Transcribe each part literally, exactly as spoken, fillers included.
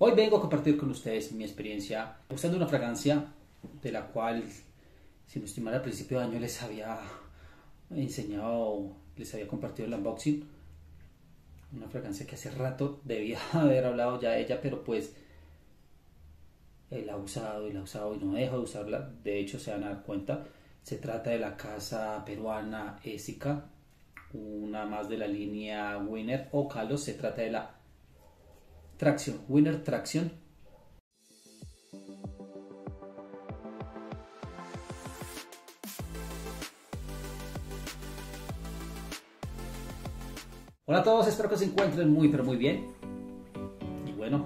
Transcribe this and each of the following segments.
Hoy vengo a compartir con ustedes mi experiencia usando una fragancia de la cual, si no estoy mal, al principio de año les había enseñado, les había compartido el unboxing. Una fragancia que hace rato debía haber hablado ya de ella, pero pues eh, la he usado y la he usado y no dejo de usarla. De hecho, se van a dar cuenta. Se trata de la casa peruana Essica, una más de la línea Winner o Kalos. Se trata de la Traction, Winner Traction. Hola a todos, espero que se encuentren muy pero muy bien. Y bueno,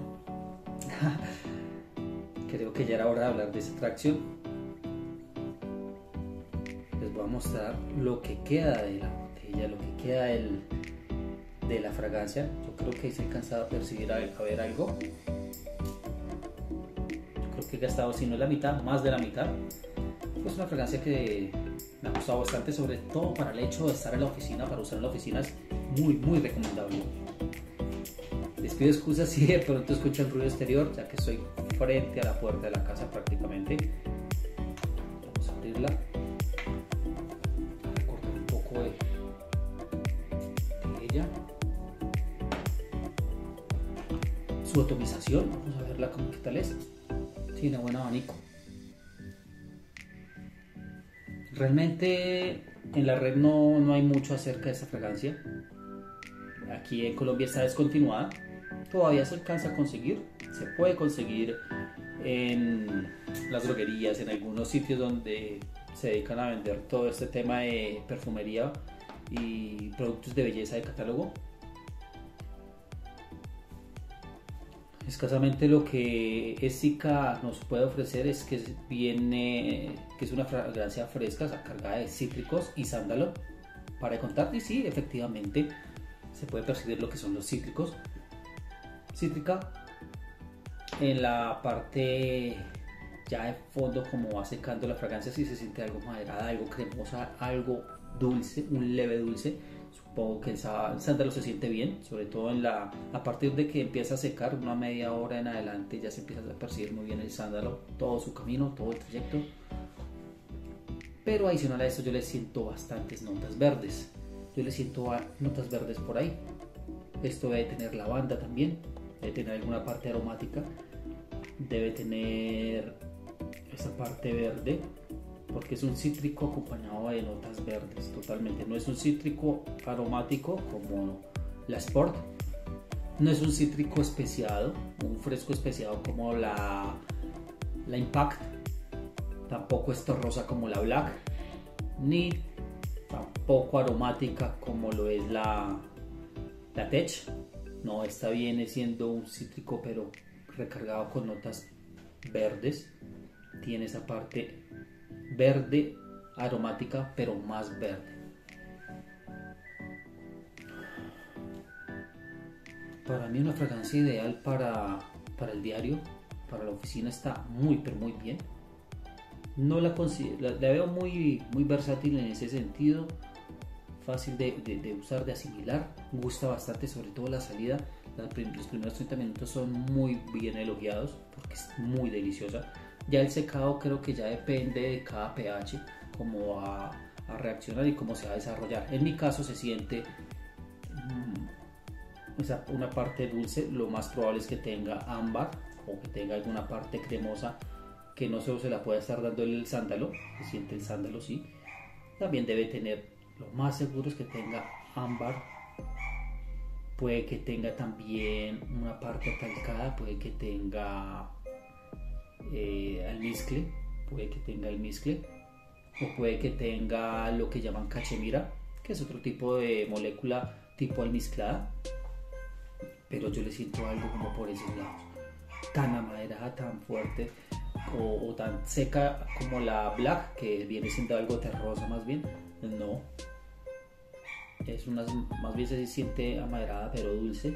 creo que ya era hora de hablar de esa tracción. Les voy a mostrar lo que queda de la botella, lo que queda del, de la fragancia. Yo creo que se ha alcanzado a percibir a ver algo. Yo creo que he gastado, si no es la mitad, más de la mitad. Es una fragancia que me ha gustado bastante, sobre todo para el hecho de estar en la oficina, para usar en la oficina es muy muy recomendable. Les pido excusas si de pronto escuchan ruido exterior, ya que estoy frente a la puerta de la casa prácticamente. Vamos a abrirla, a recortar un poco de, de ella. Su atomización, vamos a verla como qué tal es. Tiene buen abanico. Realmente en la red no, no hay mucho acerca de esta fragancia. Aquí en Colombia está descontinuada. Todavía se alcanza a conseguir. Se puede conseguir en las droguerías, en algunos sitios donde se dedican a vender todo este tema de perfumería y productos de belleza de catálogo. Escasamente lo que Essica nos puede ofrecer es que viene, que es una fragancia fresca, cargada de cítricos y sándalo. Para de contar, y sí, efectivamente se puede percibir lo que son los cítricos. Cítrica en la parte ya de fondo, como va secando la fragancia, sí se siente algo maderada, algo cremosa, algo dulce, un leve dulce. Supongo que el sándalo se siente bien, sobre todo en la, a partir de que empieza a secar, una media hora en adelante ya se empieza a percibir muy bien el sándalo, todo su camino, todo el trayecto. Pero adicional a eso yo le siento bastantes notas verdes, yo le siento notas verdes por ahí. Esto debe tener lavanda también, debe tener alguna parte aromática, debe tener esa parte verde, porque es un cítrico acompañado de notas verdes totalmente. No es un cítrico aromático como la Sport, no es un cítrico especiado, un fresco especiado como la, la Impact, tampoco es terrosa como la Black, ni tampoco aromática como lo es la, la Tech. No, esta viene siendo un cítrico pero recargado con notas verdes. Tiene esa parte verde aromática pero más verde. Para mí una fragancia ideal para, para el diario, para la oficina. Está muy pero muy bien. No la considero, la, la veo muy, muy versátil en ese sentido, fácil de, de, de usar, de asimilar. Gusta bastante, sobre todo la salida. Los primeros treinta minutos son muy bien elogiados porque es muy deliciosa. Ya el secado creo que ya depende de cada pH, cómo va a reaccionar y cómo se va a desarrollar. En mi caso se siente mmm, esa, una parte dulce. Lo más probable es que tenga ámbar o que tenga alguna parte cremosa que no solo se la pueda estar dando el sándalo. Se siente el sándalo, sí. También debe tener, lo más seguro es que tenga ámbar. Puede que tenga también una parte atalcada, puede que tenga eh, almizcle, puede que tenga almizcle, o puede que tenga lo que llaman cachemira, que es otro tipo de molécula tipo almizclada, pero yo le siento algo como por esos lados, tan amaderada, tan fuerte o, o tan seca como la Black, que viene siendo algo terrosa más bien. No, es una, más bien se siente amaderada pero dulce.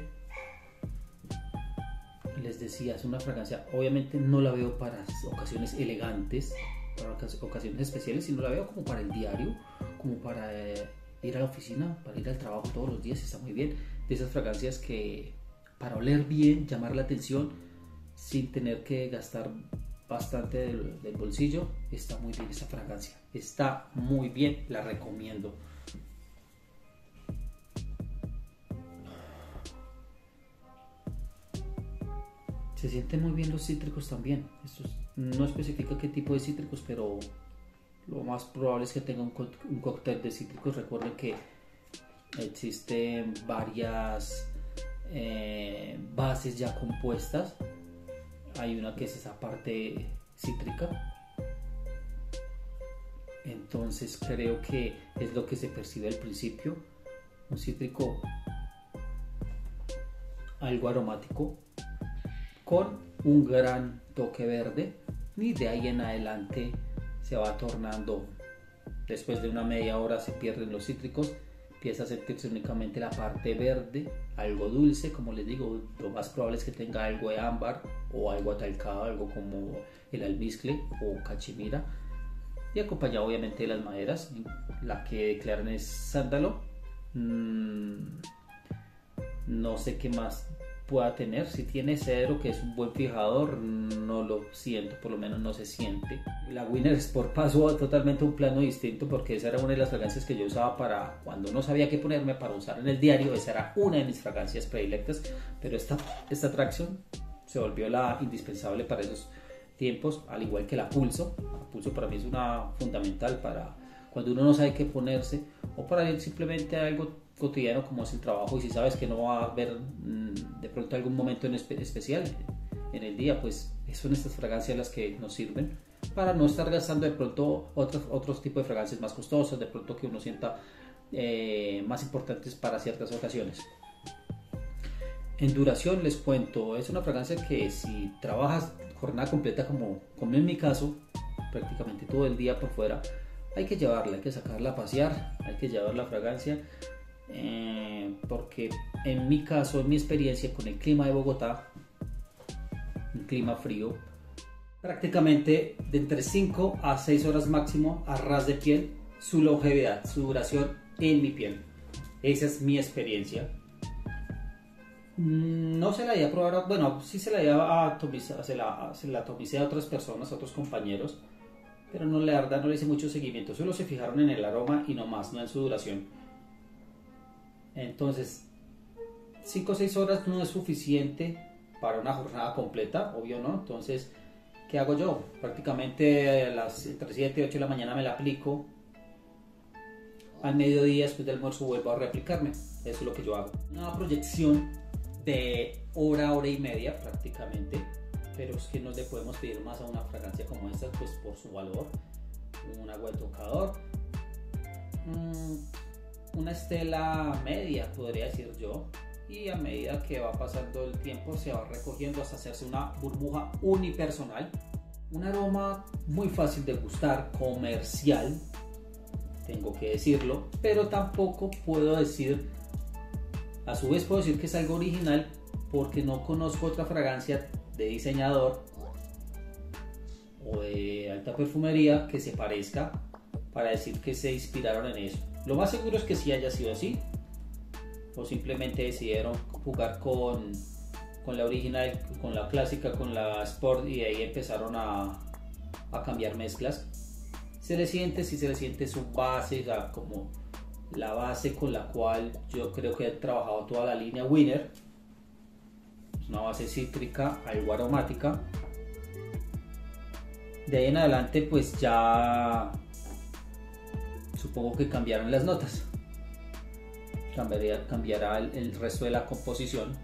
Les decía, es una fragancia, obviamente no la veo para ocasiones elegantes, para ocasiones especiales, sino la veo como para el diario, como para eh, ir a la oficina, para ir al trabajo todos los días. Está muy bien, de esas fragancias que para oler bien, llamar la atención, sin tener que gastar bastante del, del bolsillo. Está muy bien esta fragancia, está muy bien, la recomiendo. Se sienten muy bien los cítricos también. Esto no especifica qué tipo de cítricos, pero lo más probable es que tenga un, co un cóctel de cítricos. Recuerden que existen varias eh, bases ya compuestas. Hay una que es esa parte cítrica. Entonces creo que es lo que se percibe al principio. Un cítrico algo aromático, con un gran toque verde, y de ahí en adelante se va tornando, después de una media hora se pierden los cítricos, empieza a sentirse únicamente la parte verde, algo dulce. Como les digo, lo más probable es que tenga algo de ámbar o algo atalcado, algo como el almizcle o cachemira, y acompañado obviamente de las maderas. La que declaran es sándalo. mm, no sé qué más pueda tener. Si tiene cedro, que es un buen fijador, no lo siento, por lo menos no se siente. La Winner Sport pasó totalmente a un plano distinto, porque esa era una de las fragancias que yo usaba para cuando no sabía qué ponerme para usar en el diario. Esa era una de mis fragancias predilectas, pero esta, esta Attraction se volvió la indispensable para esos tiempos, al igual que la Pulso. La Pulso para mí es una fundamental para cuando uno no sabe qué ponerse, o para ir simplemente a algo cotidiano como es el trabajo, y si sabes que no va a haber mmm, de pronto algún momento en espe especial en el día, pues son estas fragancias las que nos sirven para no estar gastando de pronto otros, otros tipos de fragancias más costosas, de pronto que uno sienta eh, más importantes para ciertas ocasiones. En duración les cuento, es una fragancia que si trabajas jornada completa como, como en mi caso, prácticamente todo el día por fuera, hay que llevarla, hay que sacarla a pasear, hay que llevar la fragancia. Eh, porque en mi caso, en mi experiencia con el clima de Bogotá, un clima frío, prácticamente de entre cinco a seis horas máximo a ras de piel, su longevidad, su duración en mi piel. Esa es mi experiencia. No se la iba a probar, bueno, sí se la iba a atomizar, se la, se la atomicé a otras personas, a otros compañeros, pero no, la verdad no le hice mucho seguimiento, solo se fijaron en el aroma y no más, no en su duración. Entonces, cinco o seis horas no es suficiente para una jornada completa, obvio no. Entonces, ¿qué hago yo? Prácticamente a las entre siete y ocho de la mañana me la aplico. Al mediodía, después del almuerzo, vuelvo a reaplicarme. Eso es lo que yo hago. Una proyección de hora, hora y media prácticamente. Pero es que no le podemos pedir más a una fragancia como esta, pues por su valor. Un agua de tocador. Mm. Una estela media, podría decir yo, y a medida que va pasando el tiempo se va recogiendo hasta hacerse una burbuja unipersonal. Un aroma muy fácil de gustar, comercial, tengo que decirlo, pero tampoco puedo decir, a su vez puedo decir que es algo original, porque no conozco otra fragancia de diseñador o de alta perfumería que se parezca para decir que se inspiraron en eso. Lo más seguro es que sí haya sido así, o simplemente decidieron jugar con, con la original, con la clásica, con la Sport, y de ahí empezaron a, a cambiar mezclas. Se le siente, sí se le siente su base, la, como la base con la cual yo creo que he trabajado toda la línea Winner. Es una base cítrica, algo aromática. De ahí en adelante pues ya supongo que cambiaron las notas, cambiaría, cambiará el, el resto de la composición.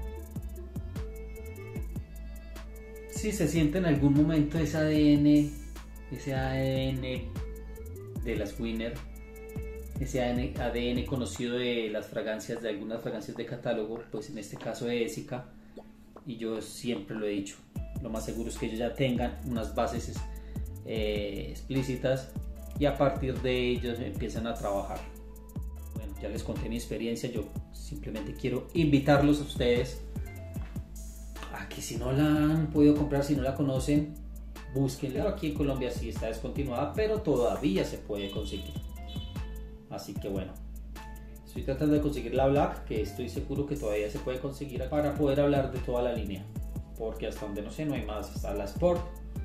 Si se siente en algún momento ese A D N, ese A D N de las Winner, ese A D N conocido de las fragancias, de algunas fragancias de catálogo, pues en este caso de Essica, y yo siempre lo he dicho, lo más seguro es que ellos ya tengan unas bases eh, explícitas, y a partir de ellos empiezan a trabajar. Bueno, ya les conté mi experiencia, yo simplemente quiero invitarlos a ustedes a que si no la han podido comprar, si no la conocen, búsquenla. Aquí en Colombia sí está descontinuada, pero todavía se puede conseguir. Así que bueno, estoy tratando de conseguir la Black, que estoy seguro que todavía se puede conseguir, para poder hablar de toda la línea. porque hasta donde no sé no hay más. Está la Sport,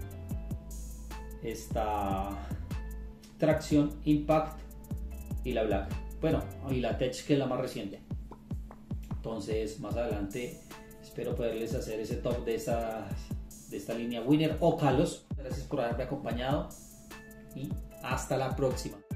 está Traction, Impact y la Black. Bueno, y la Tech, que es la más reciente. Entonces más adelante espero poderles hacer ese top de, esas, de esta línea Winner o Kalos. Gracias por haberme acompañado y hasta la próxima.